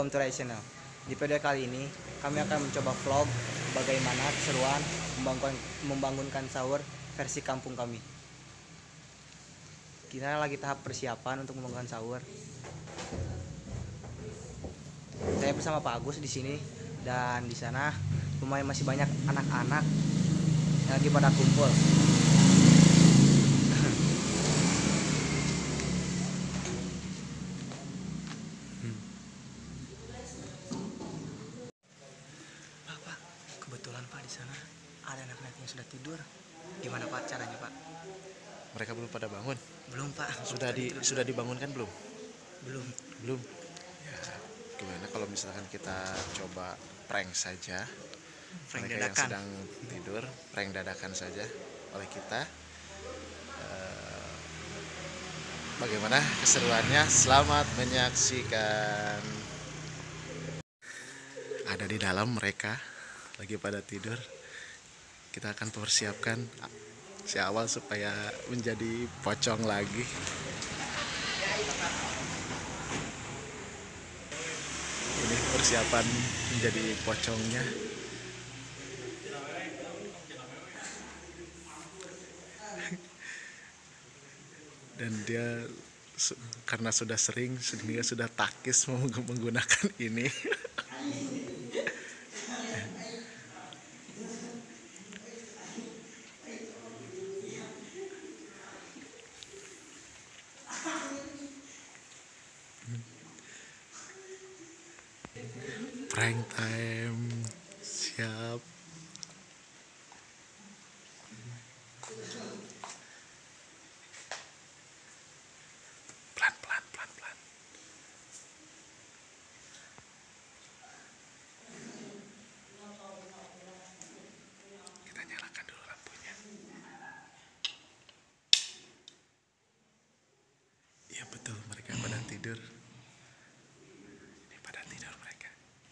welcome to Rai Channel. Di video kali ini kami akan mencoba vlog bagaimana keseruan membangunkan sahur versi kampung kami. Kita lagi tahap persiapan untuk membangunkan sahur. Saya bersama Pak Agus di sini, dan di sana lumayan masih banyak anak-anak yang lagi pada kumpul. Pak, kebetulan Pak di sana ada anak-anak yang sudah tidur. Gimana Pak caranya Pak? Mereka belum pada bangun. Belum Pak. Sudah dibangunkan belum? Belum. Ya, gimana kalau misalkan kita coba prank saja? Prank Mereka yang dadakan. sedang tidur, prank dadakan saja oleh kita. Bagaimana keseruannya? Selamat menyaksikan. Ada di dalam mereka lagi pada tidur. Kita akan persiapkan si awal supaya menjadi pocong lagi. Ini persiapan menjadi pocongnya. Dan dia karena sudah sering, sehingga sudah takis menggunakan ini. Prank time, siap. Pelan. Kita nyalakan dulu lampunya. Iya betul, mereka pada tidur. Ini pada tidur mereka.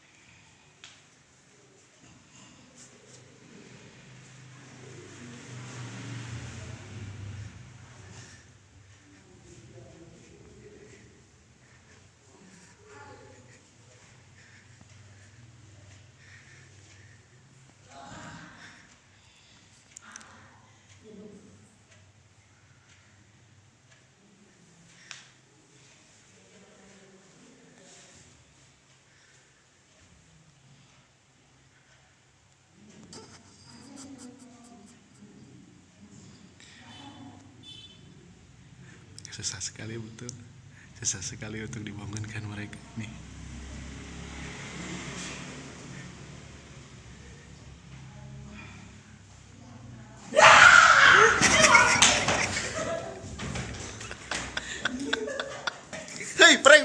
Susah sekali betul. Susah sekali untuk dibangunkan mereka nih. Hei, prank.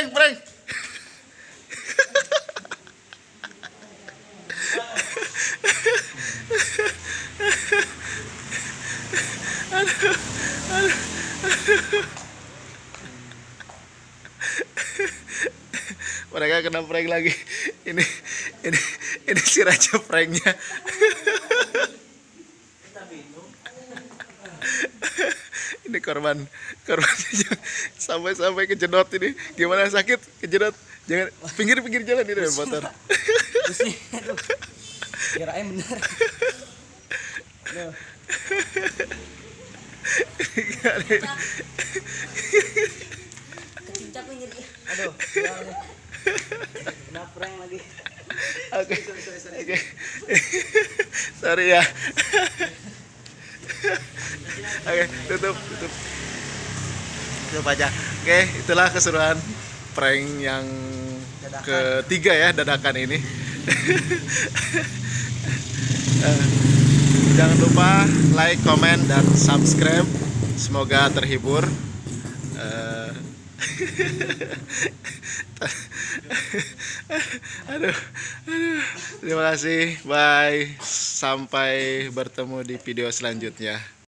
Mereka kena prank lagi. Ini si raja pranknya. Ini korban sampai kejedot ini. Gimana, sakit kejedot? Jangan pinggir jalan ini motor. Aduh. Kirain bener. Aduh. Kecincak nih jadi. Aduh. Kena prank lagi. Oke. Sorry ya. Oke, tutup aja. Oke, itulah keseruan prank yang ketiga ya, dadakan ini. Jangan lupa like, comment, dan subscribe. Semoga terhibur. Aduh. Terima kasih. Bye. Sampai bertemu di video selanjutnya.